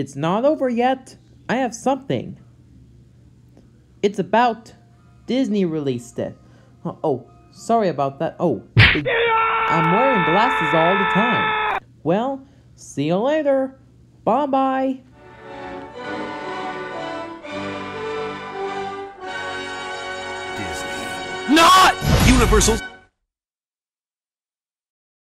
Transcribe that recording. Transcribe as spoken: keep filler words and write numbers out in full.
It's not over yet. I have something. It's about Disney released it. Oh, oh sorry about that. Oh, it, I'm wearing glasses all the time. Well, see you later. Bye-bye. Disney. Not Universal.